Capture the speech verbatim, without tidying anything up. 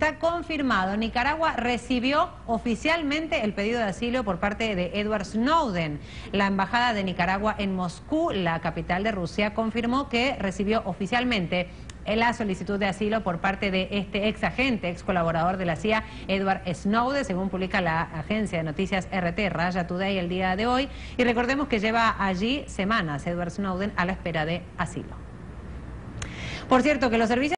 está confirmado. Nicaragua recibió oficialmente el pedido de asilo por parte de Edward Snowden. La embajada de Nicaragua en Moscú, la capital de Rusia, confirmó que recibió oficialmente la solicitud de asilo por parte de este ex agente, ex colaborador de la C I A, Edward Snowden, según publica la agencia de noticias R T, Russia Today, el día de hoy. Y recordemos que lleva allí semanas Edward Snowden a la espera de asilo. Por cierto, que los servicios